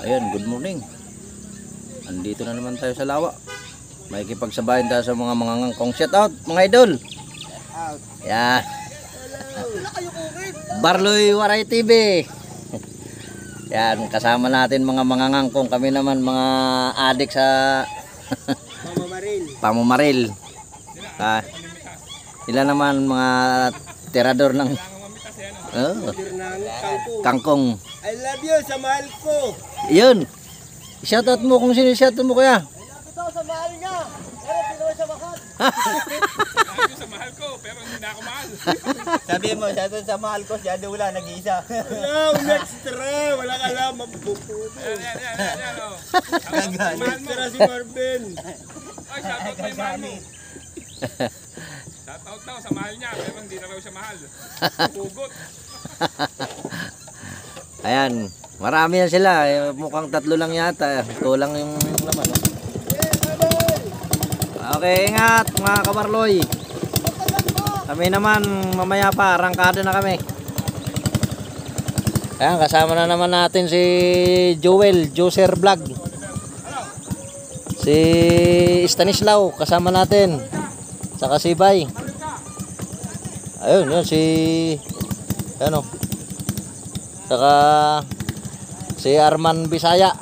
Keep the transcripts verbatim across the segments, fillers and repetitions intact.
Ayan, good morning. Andito na naman tayo sa lawa. May kipagsabayan tayo sa mga mga ngangkong. Shout out mga idol. Yan. Barloy Waray T V. Yan, kasama natin mga mga ngangkong. Kami naman mga adik sa Pamamaril. Pamamaril. Ah, sila naman mga tirador ng oh, kangkong. I love you sa mahal ko. Yun. Shoutout mo kung sino shoutout mo kaya. Ito sa mahal niya. Pero pinuha sa mahal. Sabi sa mahal ko, pero hindi na ako mahal. Sabi mo, shoutout sa mahal ko, siya wala nag-iisa. Wow, extra. Wala ka lang, mabubuto. Yan, yan, yan, yan, yan, oh. Extra si Marvin. Ay, shoutout mo yung mahal mo. Shoutout daw sa mahal niya, pero hindi na raw siya mahal. Pugot. Ayan, marami yan sila. Eh, mukhang tatlo lang yata. Kulang yung laman. Oh. Okay, ingat mga kabarloy. Kami naman mamaya pa, arangkada na kami. Ayan, kasama na naman natin si Joel, Joser Vlog. Si Stanislaw, kasama natin. Saka si Bay. Ayun, yun si ano. Saka si Arman Bisaya.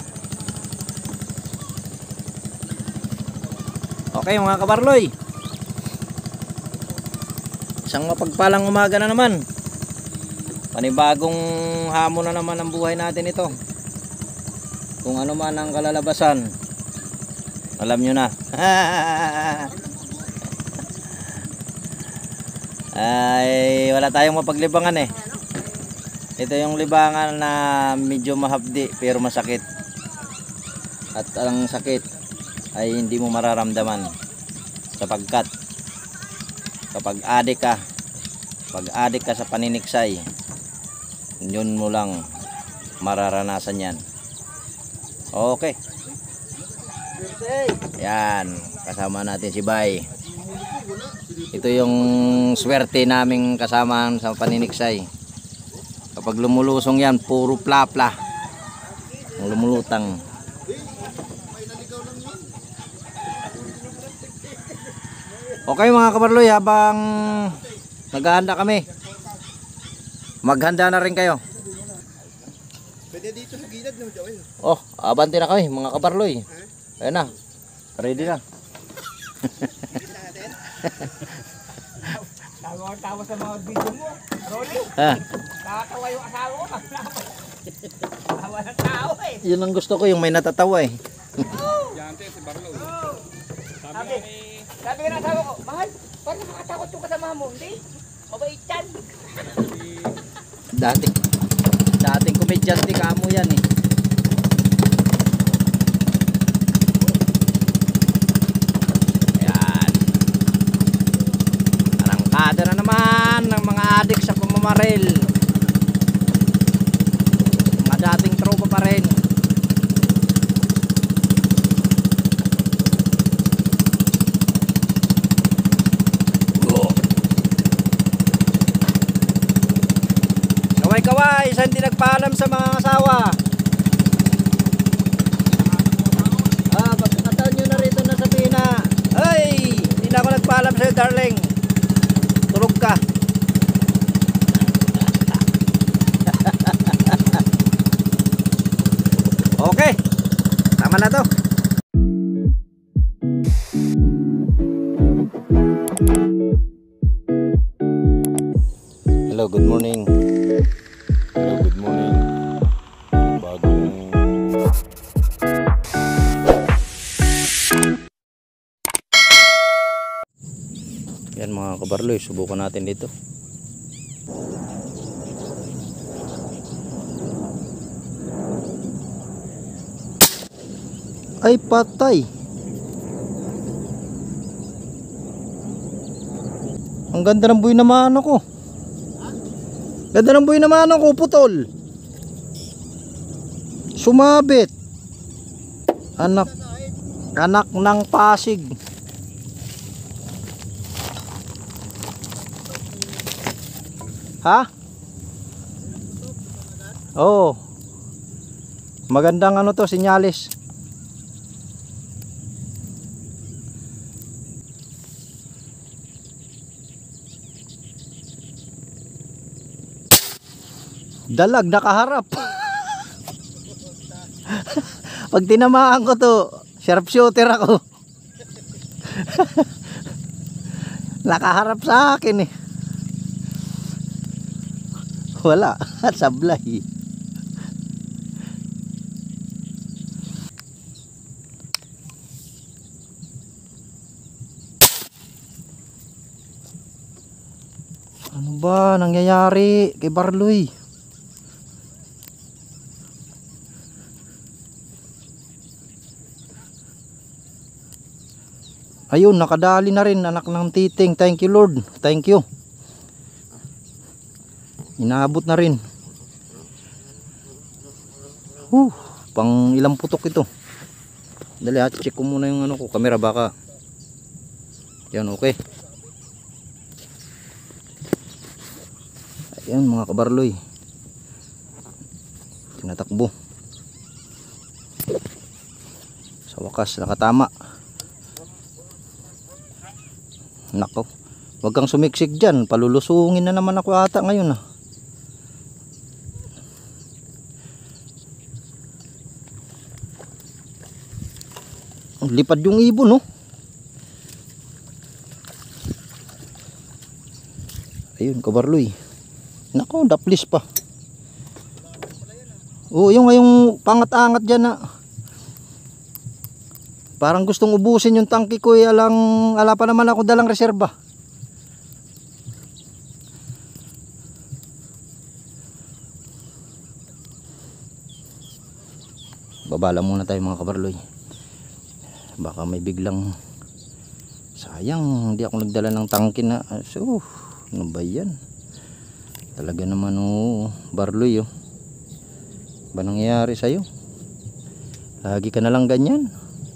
Okay mga kabarloy, isang mapagpalang umaga na naman. Panibagong hamon na naman ang buhay natin ito. Kung ano man ang kalalabasan, alam nyo na. Ay wala tayong mapaglibangan eh. Ito yung libangan na medyo mahapdi pero masakit. At ang sakit ay hindi mo mararamdaman. Sapagkat kapag adik ka, pag adik ka sa paniniksay, yun mo lang mararanasan yan. Okay. Yan, kasama natin si Bay. Ito yung swerte naming kasama sa paniniksay. Kapag lumulusong yan, puro plapla ang lumulutang. Okay mga kabarloy, habang naghahanda kami, maghanda na rin kayo. Pwede dito sa gilid ng Joel. Oh, abante na kami mga kabarloy. Ayan na, ready na. Tawa-tawa sa mga video mo. Rolly. Ha? Nakatawa yung asawa ko. Tawa ng tao eh. Yun ang gusto ko, yung may natatawa eh. Yante, si Barlow. Sabi Sabi, nga ni... sabi ka ng asawa ko, mahal, parang makatakot yung kasama mo. Hindi, mabait yan. Dating, dating komedyante kamo yan eh. Ayan. Arangkada na naman ng mga adik sa pamamaril. Mga dating tropa pa rin. Kaway-kaway, isa hindi nagpaalam sa mga asawa. Ah, pagkakataon nyo na rito na sabihin na, ay, hindi na ako nagpaalam sa'yo darling. Tulog ka. Okay, tama na to. Hello, good morning. Hello, good morning. Bagong yan mga kabarloy, subukan natin dito. Ay patay. Ang ganda ng buhay naman ako. Ganda ng buhay naman ako, putol. Sumabit. Anak anak ng Pasig. Ha? Oh. Magandang ano to, sinyalis. Dalag, nakaharap. Pag tinamaan ko to, sharpshooter ako. Nakaharap sa akin eh. Wala, sablay. Ano ba nangyayari kay Barloy? Ayun, nakadali na rin, anak ng titing. Thank you Lord, thank you. Inaabot na rin. Huh, pang ilang putok ito. Dali ha, check ko muna yung ano ko, camera baka. Yan, okay. Ayan mga kabarloy. Tinatakbo. Sa wakas, nakatama. Nako, wag kang sumiksik dyan, palulusungin na naman ako ata ngayon ah. Lipad yung ibon no. Ayun kabarloy. Nako, daplis pa. Oo, yung ngayong pangat-angat dyan na parang gustong ubusin yung tangki ko eh, alang, ala pa naman ako dalang reserba. Babala muna tayo mga kabarloy. Baka may biglang sayang, hindi ako nagdala ng tangki na. So, ano ba yan? Talaga naman oh, Barloy oh. Ba nangyayari sa'yo? Lagi ka na lang ganyan.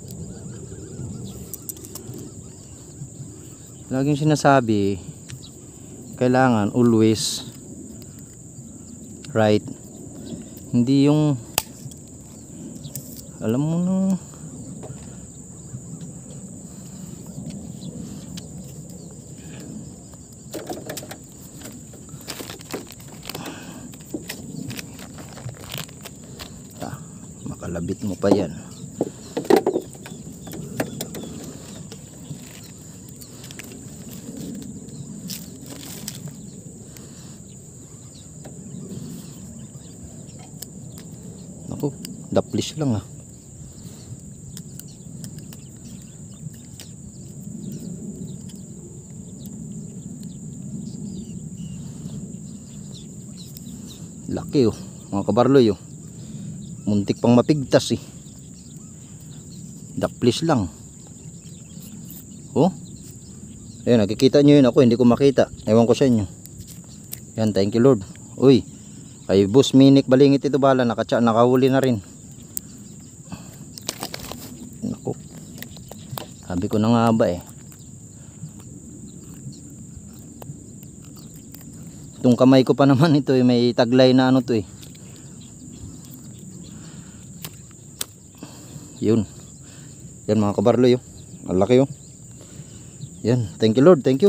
Laging sinasabi, kailangan always right. Hindi yung alam mo nung ah, makalabit mo pa yan. Ako, daplis lang ah. Laki oh, mga kabarloy oh. Muntik pang mapigtas eh. Daplis lang. Oh. Ayun, nakikita nyo yun, ako hindi ko makita. Ewan ko sa inyo. Yan, thank you Lord. Uy, kay Boss Minik Balingit ito bala, nakatsa, nakahuli na rin. Naku, sabi ko na nga ba eh. Itong kamay ko pa naman ito eh, may taglay na ano to eh. Yun. Yan mga kabarloy oh. Ang laki oh. Yan, thank you Lord, thank you.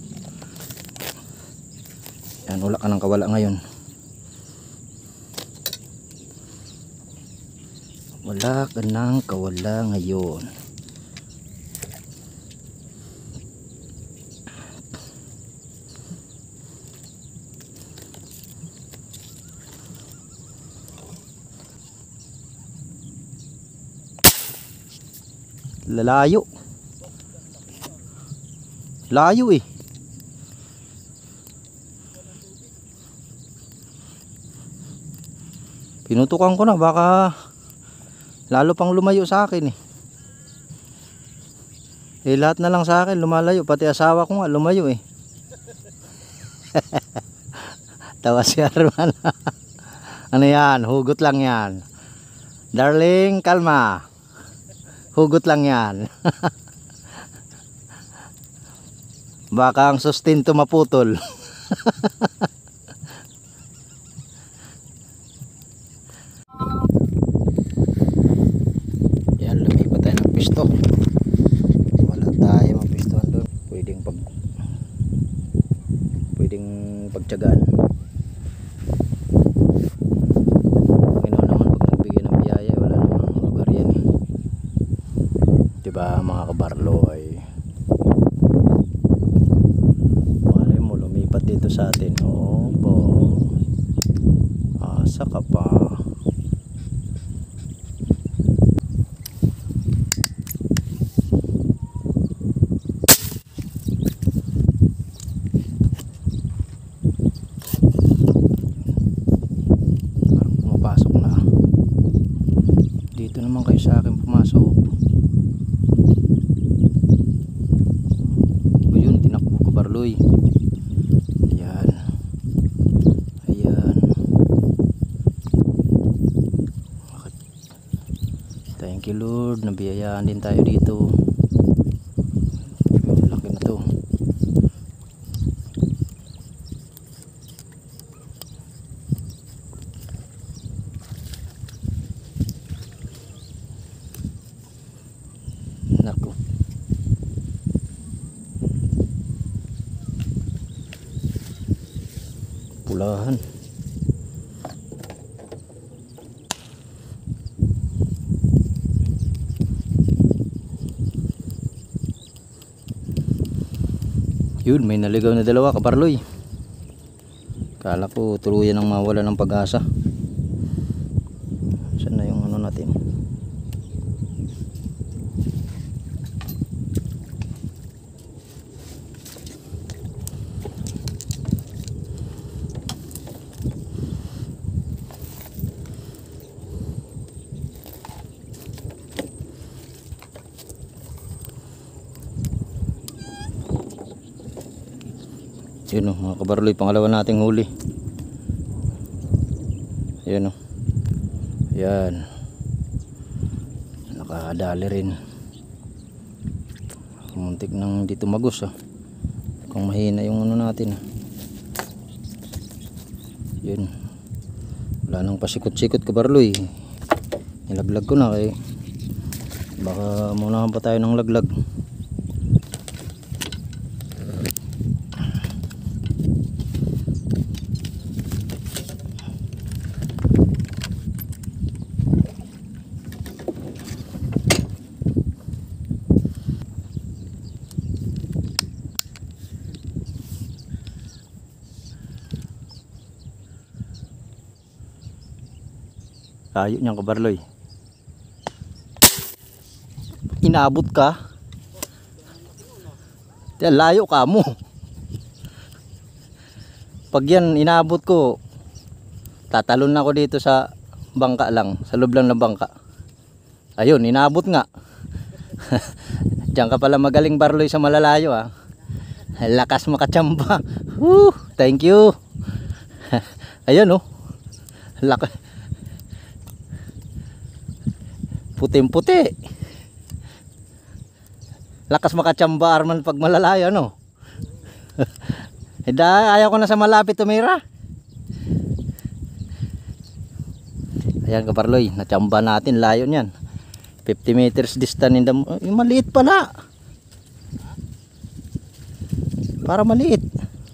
Yan, wala ka nang kawala ngayon. Wala ka nang kawala ngayon. Lalayo. Layo eh. Pinutukan ko na, baka lalo pang lumayo sa akin eh. Eh lahat na lang sa akin lumalayo, pati asawa ko nga lumayo eh. Tawa si Arman. Ano yan, hugot lang yan. Darling, kalma. Hugot lang yan. Baka ang sustento maputol. to. Wala tayo mapistuhan doon. Pwedeng pag pwedeng pagtiyagaan. Panginoon naman pag nagbigay ng biyaya, wala namang lugar yan eh. Diba mga kabarloy? Malay mo lumipat dito sa atin. Oh, bo. Asa ka pa. Dito naman kayo sa akin pumasok. O yun, tinakbo ko barloy. Ayan. Ayan. Thank you Lord, nabiyayaan din tayo dito. Laki na to. Naku. Pulahan. Yun, may naligaw na dalawa kabarloy. Kala ko tuluyan ang mawala ng pag-asa. Saan na yung ano natin? Yun o mga kabarloy, pangalawa nating huli. Yun o. Yan. Nakadali rin. Muntik nang dito magos ah. Kung mahina yung ano natin ah. Yun. Wala nang pasikot-sikot kabarloy. Nilaglag ko na kay baka munahan pa tayo ng laglag. Tayo niyang kabarloy. Inabot ka. Yan, layo ka mo. Pag yan inabot ko, tatalon na ako dito sa bangka lang, sa loob lang ng bangka. Ayun, inabot nga. Diyan ka pala magaling barloy sa malalayo ah. Lakas makachamba. Woo, thank you. Ayun oh. Lakas. Puting-puti. Lakas makachamba Arman pag malalayo no. Heda, ayaw ko na sa malapit tumira. Ayan kaparloy, nachamba natin layo niyan. fifty meters distance in the eh, maliit pala. Para maliit.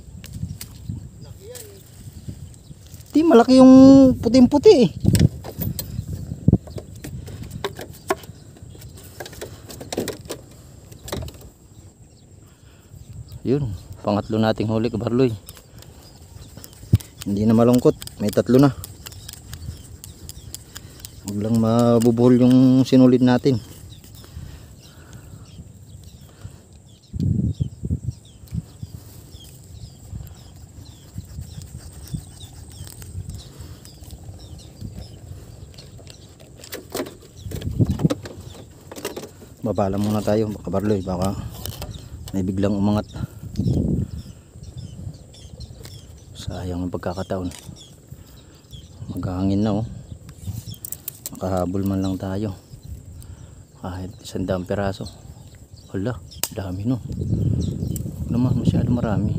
Di malaki yung puting-puti eh. Yun, pangatlo nating huli kabarloy. Hindi na malungkot, may tatlo na. Huwag lang mabubuhol yung sinulid natin. Babala muna tayo kabarloy, baka may biglang umangat. Sayang ang pagkakataon. Maghahangin na oh. Makahabol man lang tayo. Kahit isang daang peraso. Hala, dami no. Naman masyado marami.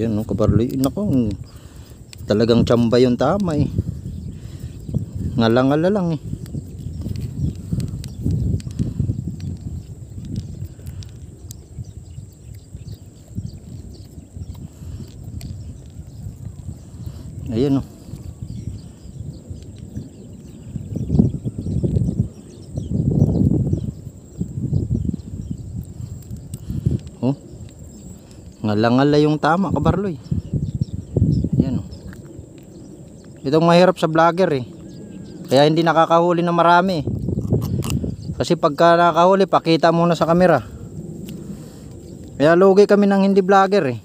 Yan no, kabarloy. Nako, talagang tsamba yung tama eh. Ngalangala lang eh. Ayan o. Oh. Ngalangala yung tama, kabarloy. Ayan o. Itong mahirap sa vlogger eh. Kaya hindi nakakahuli na marami. Kasi pagka nakahuli, pakita muna sa camera. Kaya lugi kami ng hindi vlogger eh.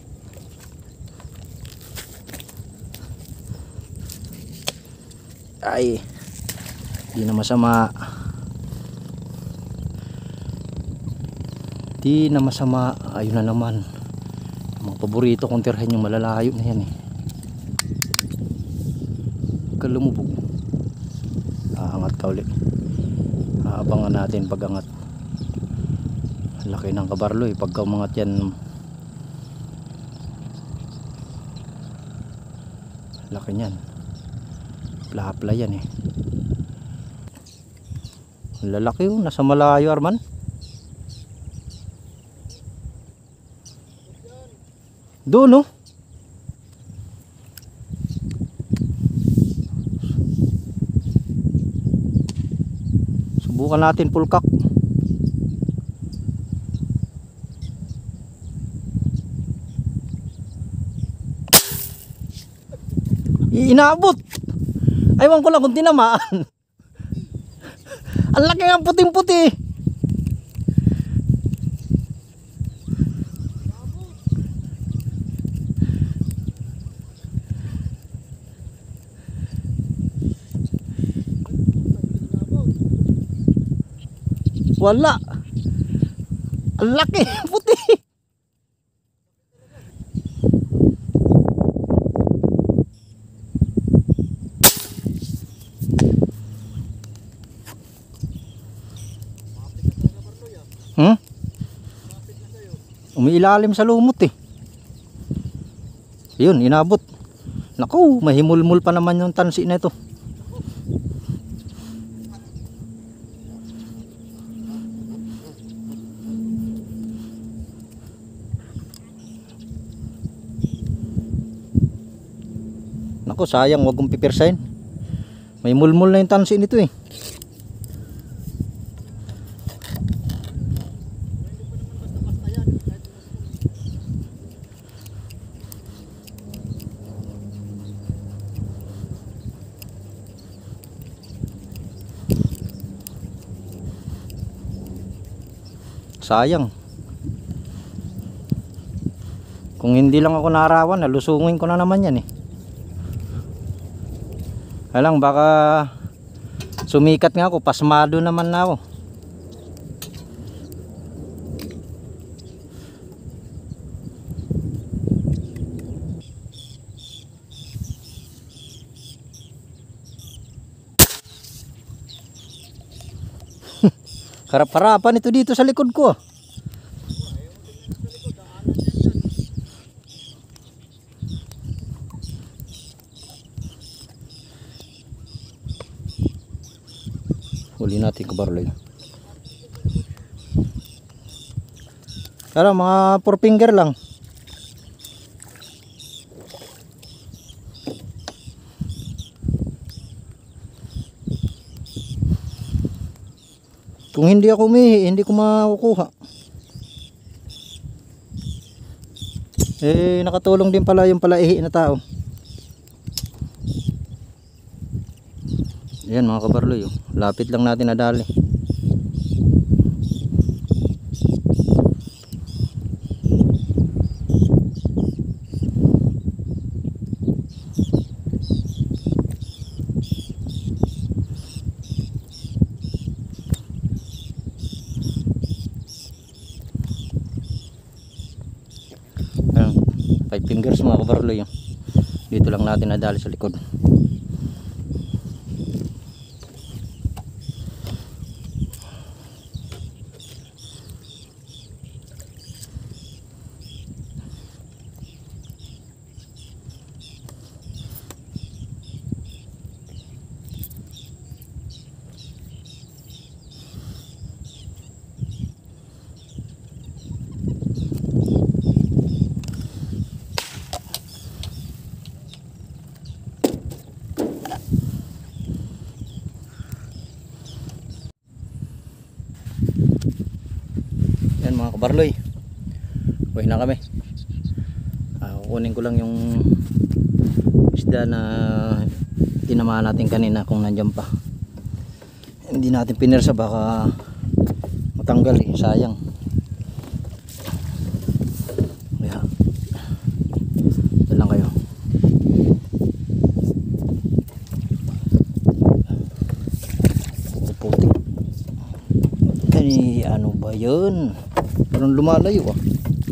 Ay, di na masama. Di na masama. Ayun na naman. Mga paborito kong tirhan yung malalayo na yan eh. Kalumubog. Aangat ka ulit. Aabangan natin pag angat. Laki ng kabarloy. Pagka umangat yan, laki niyan. Plapla yan eh. Lalaki yun. Nasa malayo, Arman. Doon oh. Subukan natin pulkak. Inaabot. Aywan ko lang kung tinamaan. Ang laki ng puting-puti. Wala. Ang laki ng puti. Hmm? Umiilalim sa lumot eh. Yun, inabot. Naku, mahimulmul pa naman yung tansi na ito. Naku, sayang, wag kong pipirsahin. May mulmul na yung tansi nito eh. Sayang. Kung hindi lang ako narawan, nalusungin ko na naman yan eh. Alang baka sumikat nga ako, pasmado naman na ako. Harap-harapan ito dito sa likod ko. Huli natin kabarloy. Tara, mga four finger lang. Kung hindi ako umihi, hindi ko makukuha. Eh, nakatulong din pala yung palaihi na tao. Ayan mga kabarloy, oh. Lapit lang natin nadali. Five fingers mga kabarloy, oh. Dito lang natin nadali sa likod. kabarloy. Uwi na kami. Uh, kunin ko lang yung isda na tinamaan natin kanina kung nandyan pa. Hindi natin pinirsa, baka matanggal eh, sayang. Kaya lang kayo. Puti. Ay, ano ba yun? Parang lumalayo ah.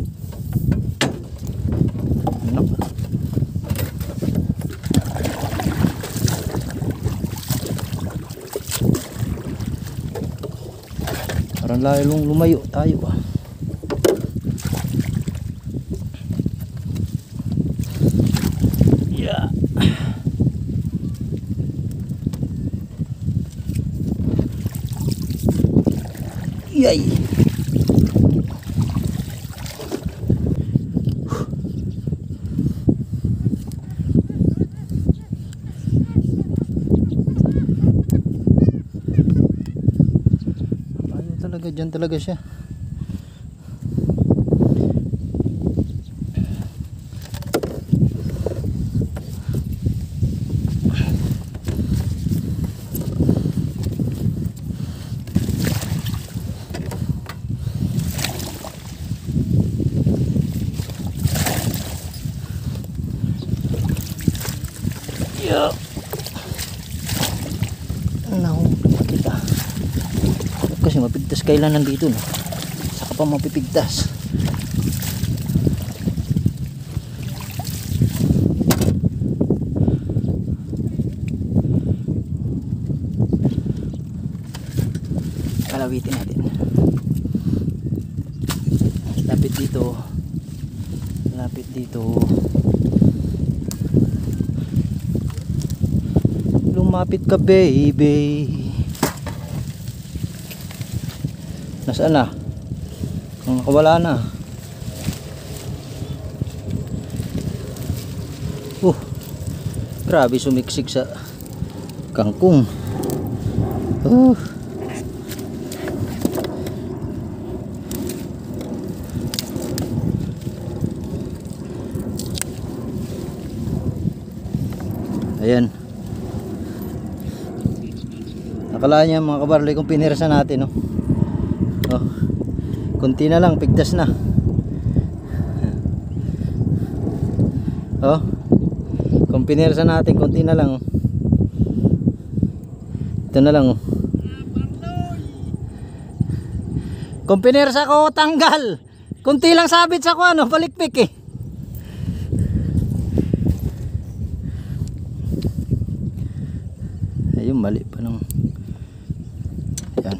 Ano? Parang lalong lumayo tayo ah. Yeah. Yay. Ano talaga, dyan talaga siya. Yeah. Nahuli kita. Kasi mapigtas kailan nandito no. Saka pa mapipigtas. Kalawitin natin. Lapit dito. Lapit dito. Lumapit ka baby. Nasaan na? Nung nakawala na. Uh, grabe sumiksik sa kangkong. Uh. Ayan. Akala niya mga kabarloy kung pinirsa natin no. Oh, kunti na lang, pigtas na. Oh, kung pinirsa natin, kunti na lang. Ito na lang. Kung pinirsa ko, tanggal. Kunti lang sabit sa ko, ano, palikpik eh. Ayun, mali pa nung. Yan.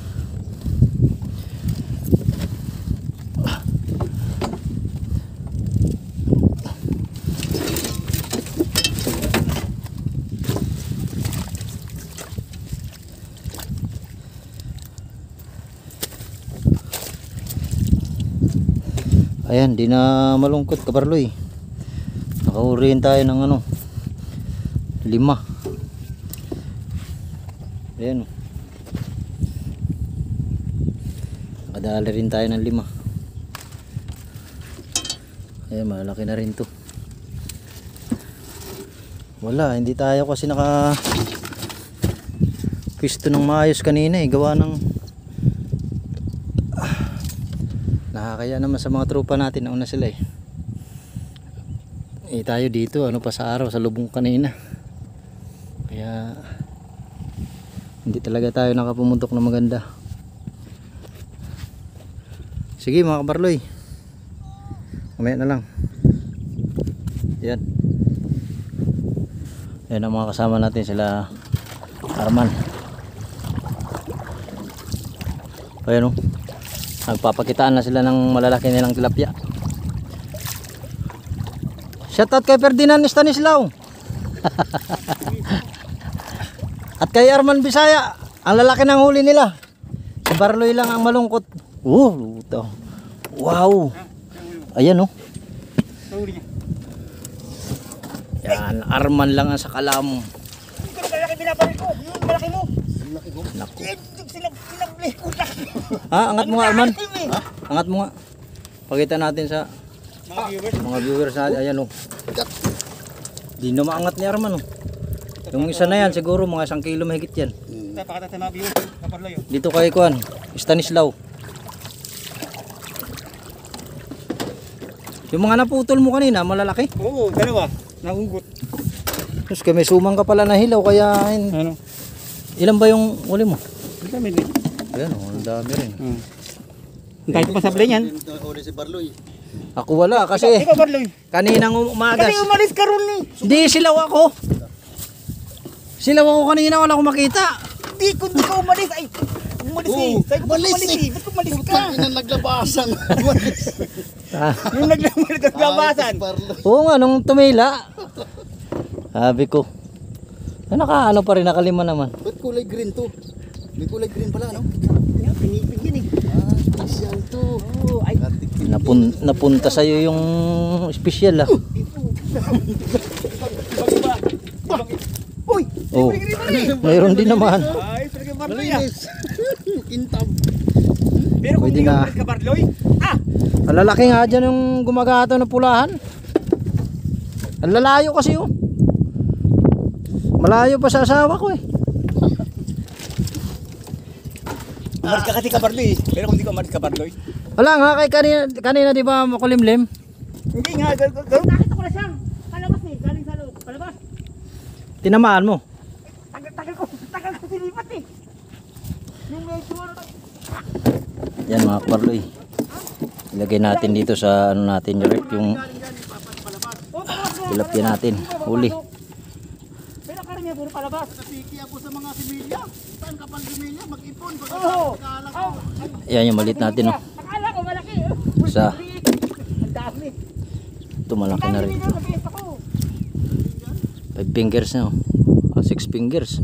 Ayan, di na malungkot kabarloy. Nakahurihin tayo ng ano, lima. Ayan. Nakadali rin tayo ng lima. Ayan, malaki na rin to. Wala, hindi tayo kasi naka pisto ng maayos kanina eh. Gawa ng ah, nakakaya naman sa mga tropa natin. Nauna sila eh. Eh tayo dito, ano pa sa araw, sa lubong kanina. Kaya hindi talaga tayo nakapumuntok na maganda. Sige mga kabarloy, mamaya na lang. Yan. Yan ang mga kasama natin, sila Arman. Ayan o, nagpapakitaan na sila ng malalaki nilang tilapia. Shoutout kay Ferdinand Stanislao. At kay Arman Bisaya, ang lalaki ng huli nila. Si Barloy lang ang malungkot. Oh, luto. Wow. Ayan oh. Yan, Arman lang ang sakala mo. Malaki binabaril ko. Yung malaki mo. Naku. Sila, sila, sila, Ha, angat mo nga Arman. Ha? Angat mo nga. Pakita natin sa Mga viewers. mga viewers natin. Ayan oh. Di na maangat ni Arman oh. Yung isa na yan siguro mga isang kilo mahigit yan. Pakita tayo mga viewers. Kaparloy. oh. Dito kay Kuan, Stanislaw. Yung mga naputol mo kanina, malalaki. Oo, dalawa. Nahugot. Tapos kaya may sumang ka pala na hilaw, kaya Ano? ilan ba yung uli mo? Ang dami din. Ayan oh, ang dami rin. Hmm. Kahit pa sablay yan. Ako wala kasi Ikaw, Barloy. kaninang umagas. Kasi umalis ka ron eh. Hindi, silaw ako. Silaw ako kanina, wala akong makita. Hindi, kung di ka umalis. Ay, umalis eh. Sabi ko, umalis eh. Ba't umalis ka? Ina naglabasan. Ah, Yung naglamal ka gabasan. oo nga, nung tumila. Sabi ko. Ah, naka ano pa rin, nakalima naman. Ba't kulay green to? May kulay green pala, no? Pinipig yun eh. Ah, special to. Oo, ay. Napun napunta sa'yo yung special ah. Uy! Oh, mayroon din naman. Ay, talaga Barloy ah. Malinis. Kintab. Pero kung Pwede di ka na. umalis ka Barloy, ah! Ang lalaki nga dyan yung gumagato ng pulahan. Ang lalayo kasi oh. Malayo pa sa asawa ko eh. Umalis ka kasi ka Barloy eh. Pero kung di ka umalis ka Barloy. Wala nga kay kanina, kanina di ba makulimlim? Hindi nga, gano'n. Nakita ko na siyang palabas eh. Galing sa loob. Palabas. Tinamaan mo. Tagal-tagal ko. Tagal ko silipat eh. Yung medyo ano. Yan mga kaparloy. Ilagay natin dito sa ano natin direct yung tilapia natin. Huli. Pero karamihan puro palabas. Napiki ako sa mga similya. Saan kapal similya? Mag-ipon. Oo. Yan yung malit natin oh. Akala ko malaki eh. Sa Ang dami. ito malaki na rin. Dami nito, nabihis ako. Five fingers na oh. Ah, six fingers.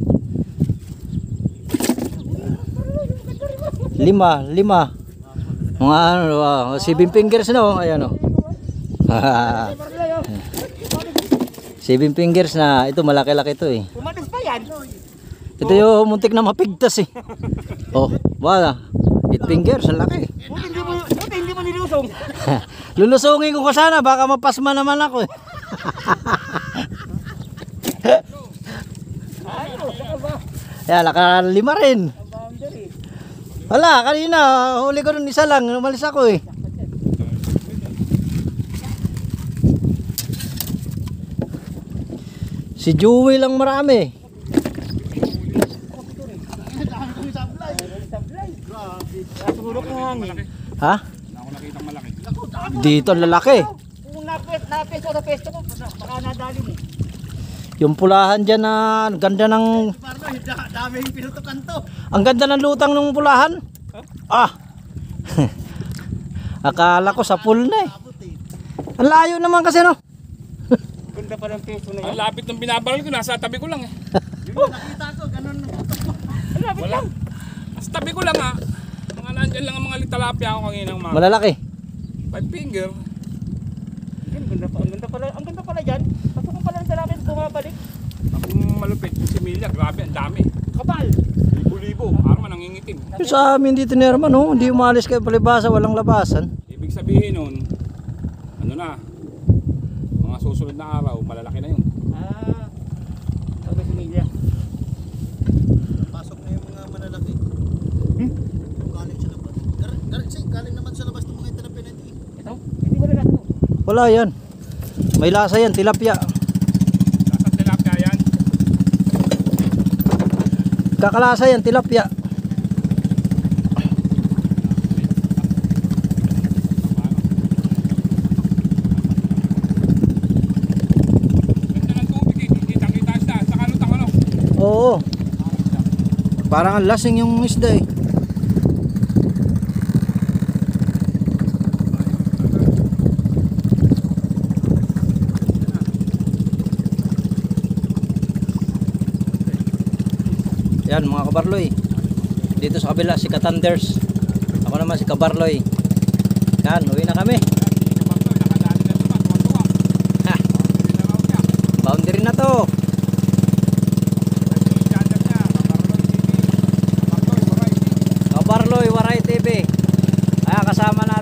Lima, lima. Mga ano, ah, seven fingers na oh. Ayan oh. Seven fingers na. Ito malaki-laki to eh. Umalis pa yan. Ito yung muntik na mapigtas eh. Oh, wala. Eight fingers, ang laki. Buti hindi mo, buti hindi mo nilusong. Lulusungin ko ka sana, baka mapasma naman ako eh. Ayos, saka ba? Yan, nakalima rin. Ang boundary. Wala, kanina, huli ko nun isa lang, umalis ako eh. Si Joey lang marami. Natulog ng hangin. Ha? Wala ako nakitang malaki. Dito ang lalaki. Kung napes, napes ko sa pesto ko, baka nadali mo. Yung pulahan dyan na, ang ganda ng, Barloy, dami yung pinutukan to. ang ganda ng lutang ng pulahan. Ah. Akala ko sa pool na eh. Ang layo naman kasi no. Ganda pa ng pesto na Ang yan. lapit ng binabaril ko, nasa tabi ko lang eh. Nakita ko, ganun. Ang lapit Wala. lang. Nasa tabi ko lang ah. Mga nandyan lang ang mga talapia ako kanina mga Malalaki. five finger. Ang ganda pa, ang ganda pala, ang ganda pala dyan. Pasok ko pala ng salamin, bumabalik. Ang malupit yung similya, grabe, ang dami. Kapal. Libo-libo, parang nangingitim. Yung sa amin dito ni Herman, oh, hindi umalis kayo palibasa, walang labasan. Ibig sabihin nun, ano na, mga susunod na araw, malalaki na yun. Ah, sabi si Mila. Pasok na yung mga manalaki. Hmm? Yung galing sa labas. Gar- gar- say, galing naman sa labas ng mga tilapia na ito. eh. Ito, hindi mo na lahat ito. Wala yan. May lasa yan, tilapia. Nasa tilapia yan. Kakalasa yan, tilapia. Ganda ng tubig eh, kitang-kita siya. Sa kalutang ano. Oo. Parang ang lasing yung isda eh. Yan mga kabarloy. Dito sa kabila si Katanders. Ako naman si Kabarloy. Yan, uwi na kami. Nakadali na naman, tuwa-tuwa. Ha, Pinaraw niya. boundary na to. Yung channel niya, Kabarloy T V. Kabarloy Variety. Kabarloy Waray T V. Ah, kasama natin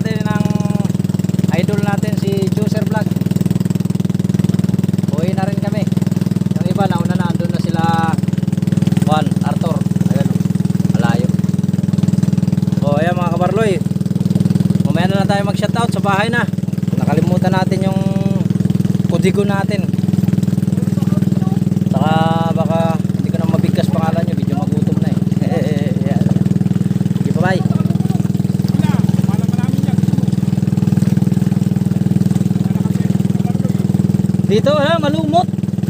na tayo mag-shoutout sa bahay na. Nakalimutan natin yung kudigo natin. Saka baka hindi ko na mabigkas pangalan nyo. Medyo magutom na eh. Yan. Sige pa, bye. Wala, wala pa namin yan. Dito ha, malumot.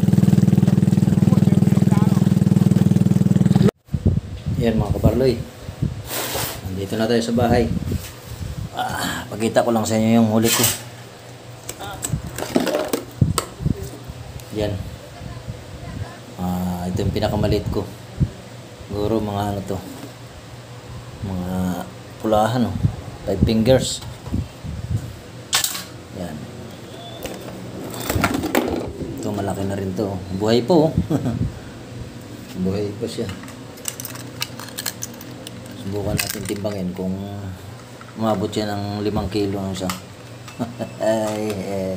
Yan mga kabarloy. Nandito na tayo sa bahay. Ah, pagkita ko lang sa inyo yung huli ko. Yan. Ah, ito yung pinakamaliit ko. Siguro mga ano to. Mga pulahan oh. Five fingers. Yan. Ito malaki na rin to. Buhay po oh. Buhay pa siya. Subukan natin timbangin kung umabot siya ng limang kilo ang isa. Ay, eh.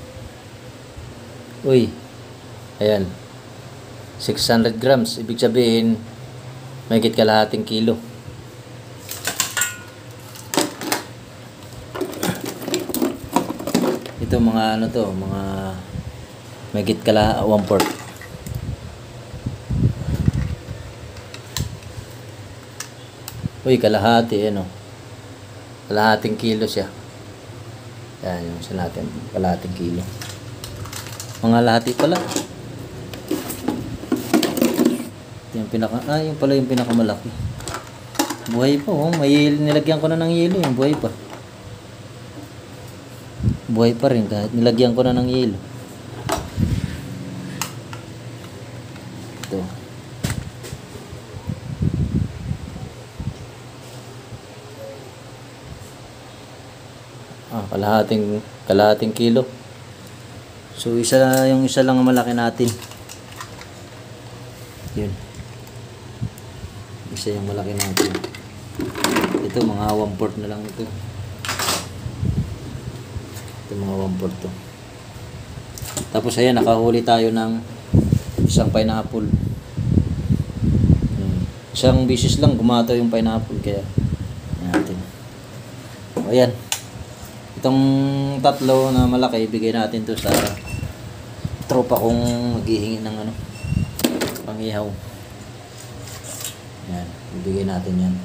Uy. Ayan. six hundred grams. Ibig sabihin, may higit kalahating kilo. Ito mga ano to, mga may higit kala one fourth. Uy, kalahati, ano. Kalahating kilo siya. Yan yung sa natin. Kalahating kilo. Mga lahati pala. Ito yung pinaka, ah, yung pala yung pinakamalaki. Buhay pa, oh. May nilagyan ko na ng yelo yung buhay pa. Buhay pa rin kahit nilagyan ko na ng yelo. Ito. Ah, kalahating kalahating kilo. So isa yung isa lang ang malaki natin. Yun. Isa yung malaki natin. Ito mga one fourth na lang ito. Ito mga one fourth to. Tapos ayan, nakahuli tayo ng isang pineapple. Hmm. Isang bisis lang gumataw yung pineapple kaya natin. O ayan. Itong tatlo na malaki, ibigay natin to sa tropa kong maghihingi ng ano, pangihaw. Yan, ibigay natin yan.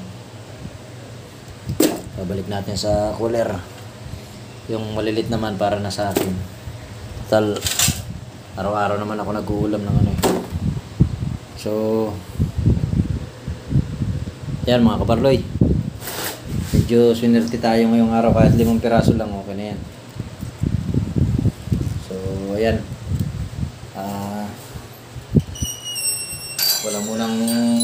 Babalik natin sa cooler. Yung malilit naman para na sa akin. Total, araw-araw naman ako nag-uulam ng ano. So, yan mga kaparloy. Medyo swinerte tayo ngayong araw kahit limang piraso lang, okay na yan. So, ayan. Ah, wala munang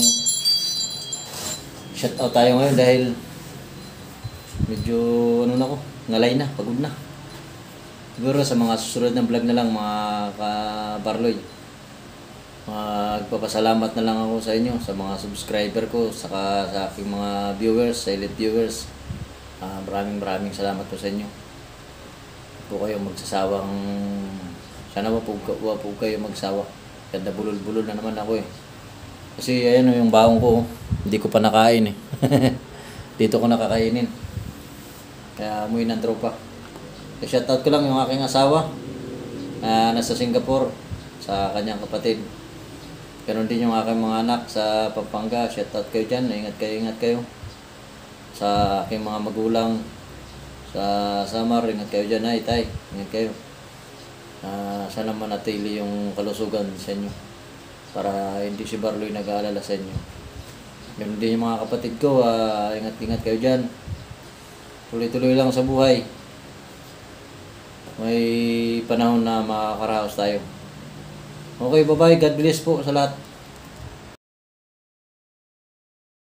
shoutout tayo ngayon dahil medyo ano na ko, ngalay na, pagod na. Siguro sa mga susunod na vlog na lang mga kabarloy. Magpapasalamat na lang ako sa inyo, sa mga subscriber ko, saka sa aking mga viewers, silent viewers. Uh, maraming maraming salamat po sa inyo. Po kayo magsasawang, sana wag po, wag po kayo magsawa. Ganda bulol-bulol na naman ako eh. Kasi ayan yung baong ko, hindi ko pa nakain eh. Dito ko nakakainin. Kaya amoy ng tropa. E, shoutout ko lang yung aking asawa na uh, nasa Singapore, sa kanyang kapatid. Ganon din yung aking mga anak sa Pampanga. Shoutout kayo dyan. Ingat kayo, ingat kayo. Sa aking mga magulang sa Samar, ingat kayo dyan. Ay, tay, ingat kayo. Uh, sana manatili yung kalusugan sa inyo. Para hindi si Barloy nag-aalala sa inyo. Ganon din yung mga kapatid ko. Uh, ingat, ingat kayo dyan. Tuloy-tuloy lang sa buhay. May panahon na makakaraos tayo. Okay, bye-bye. God bless po sa lahat.